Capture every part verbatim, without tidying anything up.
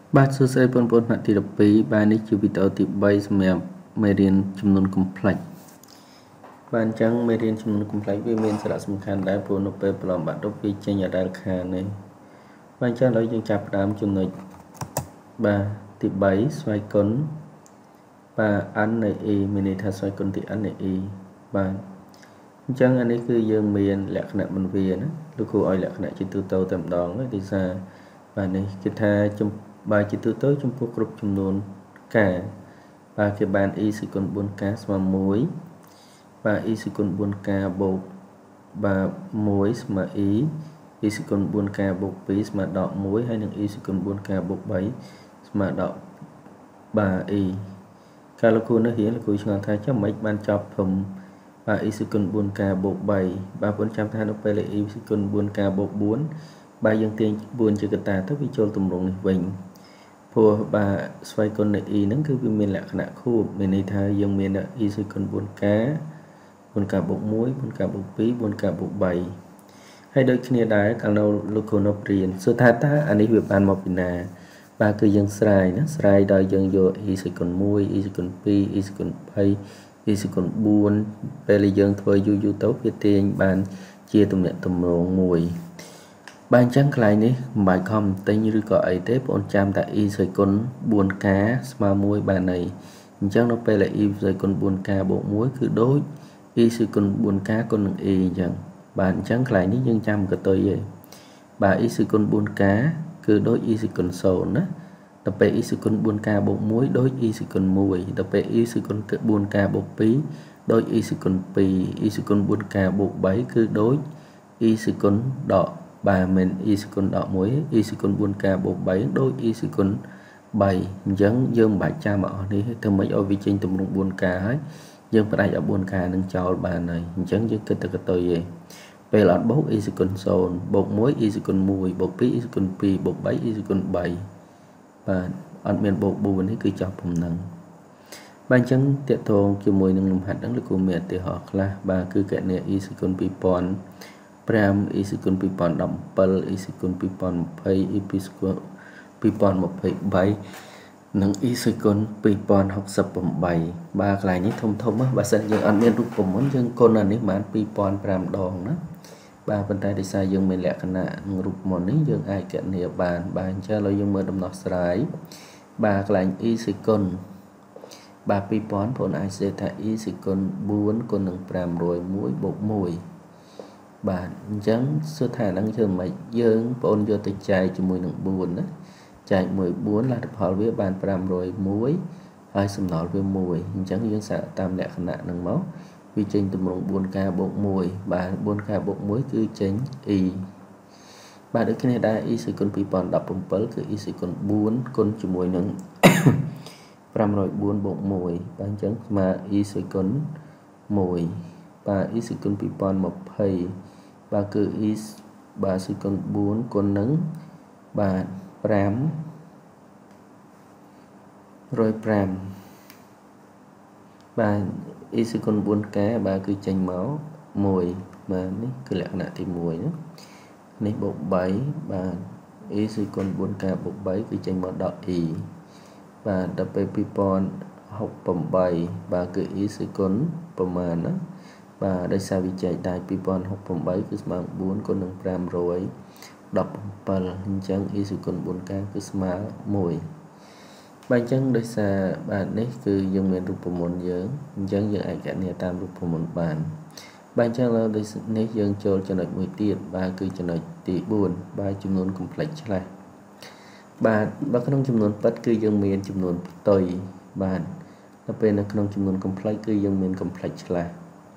បាទសួស្តីបងប្អូនថ្នាក់ទីដប់ពីរបាទនេះជាវីដេអូទីបីសម្រាប់មេរៀនចំនួន complex បាទអញ្ចឹងមេរៀនចំនួន complex វាមានសារៈសំខាន់ដែរព្រោះនៅពេលប្រឡងបាក់ឌុបវាចេញអដែលខាននេះបាទអញ្ចឹងឥឡូវយើងចាប់ផ្ដើមចំណុចបាទទីបីស្វ័យគុណបាទ n នៃ e មានន័យថាស្វ័យគុណទី n នៃ e បាទអញ្ចឹងអានេះគឺយើងមានលក្ខណៈបន្វាណាលោកគ្រូឲ្យលក្ខណៈជាទូទៅតែម្ដងទេសារបាទនេះគឺថាចំបាទជាទូទៅចំពោះគ្រប់ចំនួនការបាទគេបាន e សេគុណបួនការស្មើមួយបាទ e សេគុណបួនការបូកបាទមួយស្មើ e e សេគុណបួនការបូកពីរស្មើដកមួយហើយនឹង e សេគុណបួនការបូកបីស្មើដកបាទ e កាលលោកគ្រូនៅរៀនលោកគ្រូឆ្ងល់ថាចាំមិនបានចប់ព្រមបាទ e សេគុណបួនការបូកបីបាទបងចាំថានៅពេល e សេគុណបួនការបូកបួនបាទយើងទាញបួនជាកតាទៅវាចូលទម្រង់នេះវិញព្រោះបាទស្វ័យគុណនៃ e ហ្នឹងគឺវាមានលក្ខណៈខួបមានន័យថាយើងមាន e សេគុណបួនកាបួនការបូកមួយបួនការបូកពីរបួនការបូកបីហើយដូចគ្នាដែរកាលនៅលោកគ្រូនៅព្រៀនសួរថាតើអានេះវាបានមកពីណាបាទគឺយើងស្រាយណាស្រាយដោយយើងយក e សេគុណមួយ e សេគុណពីរ e សេគុណបី e សេគុណបួនពេលយើងធ្វើយូរយូរទៅវាទាញបានជាទំនាក់ទំនងមួយបាទអញ្ចឹងកន្លែងនេះមិនបាច់ខំទិញឬក៏អីទេបងប្អូនចាំតែ e សេគុណបួនការស្មើមួយបានន័យអញ្ចឹងនៅពេលដែល e សេគុណបួនការបូកមួយគឺដូច e សេគុណបួនការគុណនឹង e អញ្ចឹងបាទអញ្ចឹងកន្លែងនេះយើងចាំកតុយទេបាទ e សេគុណបួនការគឺដូច e សេគុណសូន្យណាដល់ពេល e សេគុណបួនការបូកមួយដូច e សេគុណមួយដល់ពេល e សេគុណបួនការបូកពីរដូច e សេគុណពីរ e សេគុណបួនការបូកបីគឺដូច e សេគុណដកបាទមិន e សេគុណដកមួយ e សេគុណបួនការបូកបីដូច e សេគុណបីអញ្ចឹងយើងមិនបាច់ចាំអស់នេះធ្វើម៉េចឲ្យវាចេញទម្រង់បួនការហើយយើងផ្ដាច់ឲ្យបួនការនឹងចោលបានហើយអញ្ចឹងយើងគិតទៅកតុយឯងពេលអត់បូក e សេគុណសូន្យបូកមួយ e សេគុណមួយបូកពីរ e សេគុណពីរបូកបី e សេគុណបីបាទអត់មានបូកបួននេះគឺចប់ប៉ុណ្ណឹងបាទអញ្ចឹងតកតងជាមួយនឹងលំហាត់ហ្នឹងលោកគ្រូមានឧទាហរណ៍ខ្លះបាទគឺកណនី e សេគុណពីរពាន់ប្រាំ e សេគុណពីរពាន់ដប់bảy e សេគុណពីរពាន់ម្ភៃ e ពីរពាន់ម្ភៃបីនិង e សេគុណពីរពាន់ហុកសិបប្រាំបាទកន្លែងនេះធំធំណាបើសិនយើងអត់មានរូបមន្តយើងគុណអានេះបានពីរពាន់ប្រាំដងណាបាទប៉ុន្តែដោយសារយើងមានលក្ខណៈនឹងរូបមន្តនេះយើងអាចកណនីបានបាទអញ្ចឹងឥឡូវយើងមើលដំណោះស្រាយបាទកន្លែង e សេគុណបាទពីរពាន់បងប្អូនអាចសេថា e សេគុណបួនគុណនឹងប្រាំរយមួយបូកមួយបាទអញ្ចឹងសួរថានឹងធ្វើម៉េចយើងបងប្អូនយកទៅចែកជាមួយនឹងបួនណាចែកមួយបួនលទ្ធផលវាបានប្រាំរយមួយហើយសំណល់វាមួយអញ្ចឹងយើងសាកតាមលក្ខណៈនឹងមកវាចេញទម្រង់បួនការបូកមួយបាទបួនការបូកមួយគឺចេញ e បាទដូចគ្នាដែរ e សេគុណពីរពាន់ដប់bảyគឺ e សេគុណបួនគុណជាមួយនឹងប្រាំរយបួនបូកមួយបាទអញ្ចឹងស្មើ e សេគុណមួយបាទ e សេគុណពីរពាន់ម្ភៃបាទគឺ e បាទសេគុណបួនគុណនឹងបាទប្រាំរយប្រាំបាទ e សេគុណបួនកាបាទគឺចេញមកមួយបាទនេះគឺលក្ខណៈទីមួយណានេះបូកបីបាទ e សេគុណបួនការបូកបីគឺចេញមកដក e បាទដល់ពេលពីរពាន់ហុកប្រាំបាទគឺ e សេគុណប្រមាណណាបាទដោយសារវាចែកដែរពីរពាន់ហុកប្រាំគឺស្មើបួនគុណនឹងប្រាំរយដប់bảyអញ្ចឹង e សេគុណបួនកាគឺស្មើមួយបាទអញ្ចឹងដោយសារបាទនេះគឺយើងមានរូបមន្តយើងអញ្ចឹងយើងអាចកណនីតាមរូបមន្តបានបាទអញ្ចឹងឡើយដូចនេះយើងចូលចំណុចមួយទៀតបាទគឺចំណុចទីបួនបាទចំនួន complex ឆ្លាស់បាទបើក្នុងចំនួនពិតគឺយើងមានចំនួនផ្ទុយបាទដល់ពេលនៅក្នុងចំនួន complex គឺយើងមាន complex ឆ្លាស់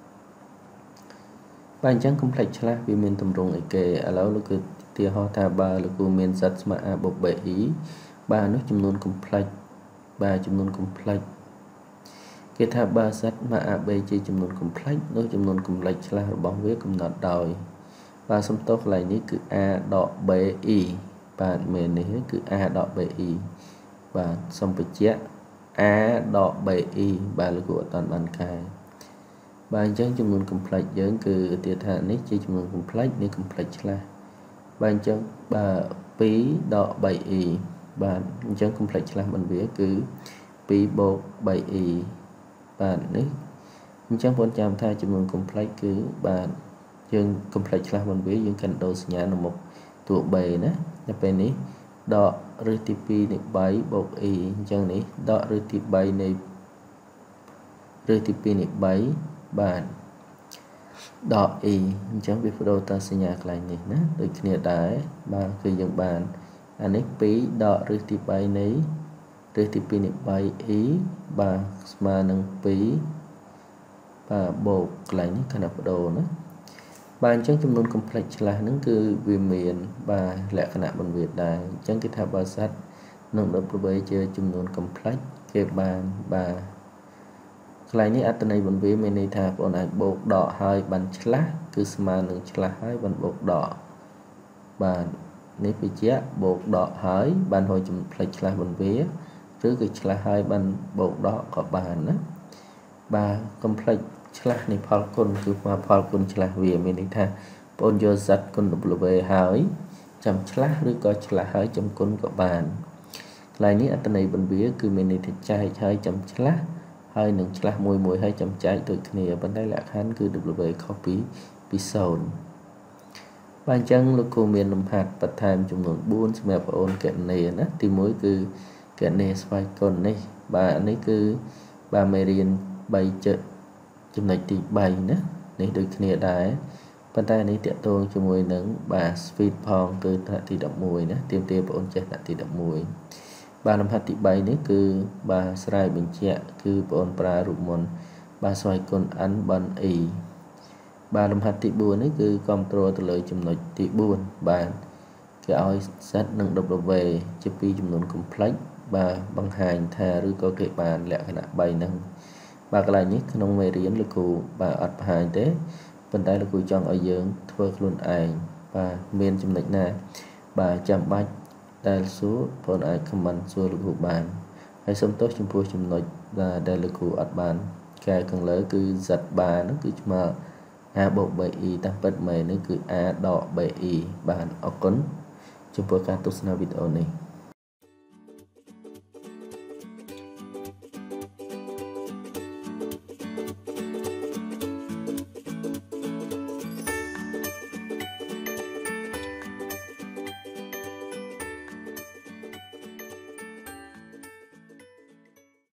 បាទអញ្ចឹង complex ឆ្លាស់វាមានទម្រង់អីគេឥឡូវលោកគឺឧទាហរណ៍ថាបើលោកគ្រូមាន z ស្មើ a បូក be បាទនោះចំនួន complex បាទចំនួន complex គេថាបើ z ស្មើ a b ជាចំនួន complex នោះចំនួន complex ឆ្លាស់របស់វាកំណត់ដោយបាទសំទោសកន្លែងនេះគឺ a ដក be បាទមែននេះគឺ a ដក be បាទសំបញ្ជាក់ a ដក be បាទលោកគ្រូអត់តាន់បានកែបាទអញ្ចឹងចំនួន complex យើងគឺឧទាហរណ៍នេះជាចំនួន complex នេះ complex ឆ្លាស់បាទអញ្ចឹងបាទពីរដក 3e bạn chẳng complex là mình viết cứ pi bột bảy y bạn đấy chẳng muốn chạm thay cho mình complex cứ bạn dương complex là mình viết dương cần đồ nhà là một tụ bề nữa là bênนี้đọ rtp này bảy bột y chẳng này đọ rtp bảy này rtp này bảy bạn đọ y chẳng biết đồ ta sẽ nhạc lại này nè được kia đái ba khi dân bàn anh ấy phí đọ rtp bảy này rtp này bảy ý ba mà nâng phí và bột lại những cái nào đồ nữa bạn chẳng trong luôn complex là nó cứ vì miền và lẽ khả năng bằng việc đại chẳng cái tháp bao sát nâng đập với chơi trong luôn complex cái bàn và lại ní ở này bằng việc mình đi tháp ở này bột đỏ hai bàn chla cứ mà nâng chla hai bàn bột đỏ bàn nếu bị chết bột đỏ hai bàn hồi trong complex là bằng việc trước cái chla hai bàn bột đỏ có bàn đó và complex chla này falcon cứ mà falcon chla vì mình đi tha pon vô giật con đục về hỏi chấm chla rồi có chla hỏi chấm con của bạn lại ní ở này bên phía cứ mình đi chạy hơi chấm chla hơi nâng chla mùi mùi hơi chấm chạy từ kia bên đây là hắn cứ đục về copy episode ban chân lúc cô miền làm hạt bật tham trong nguồn buôn xem ôn kiện này đó thì mỗi cứ kiện này xoay con này bà ấy cứ bà Marian bay chợចំណុចទីbaណានេះដូចគ្នាដែរប៉ុន្តែនេះតកតងជាមួយនឹងបាទ speed ផងគឺថ្នាក់ទីelevenណាទៀមទាបងប្អូនចេះថ្នាក់ទីelevenបាទលំហាត់ទីbaនេះគឺបាទស្រាយបញ្ជាក់គឺបងប្អូនប្រើរូបមន្តបាទស្វ័យគុណ n បាន e បាទលំហាត់ទីfourនេះគឺគ្រប់គ្រងទៅលើចំណុចទីfourបាទគេឲ្យ set និង w ជាពីរចំនួន complex បាទបង្ហាញថាឬក៏គេបានលក្ខណៈbaហ្នឹងបាទកន្លែងនេះក្នុងមេរៀនលោកគ្រូបាទអត់បង្ហាញទេប៉ុន្តែលោកគ្រូចង់ឲ្យយើងធ្វើខ្លួនឯងបាទមានចំណុចណាបាទចាំបាច់ដែលសួរបងអាច comment សួរលោកគ្រូបានហើយសូមទោសចំពោះចំណុចដែលលោកគ្រូអត់បានកែខាងលើគឺ z បាននោះគឺស្មើ a បូក be តាមពិតមែននេះគឺ a ដក be បាទអរគុណចំពោះការទស្សនាវីដេអូនេះ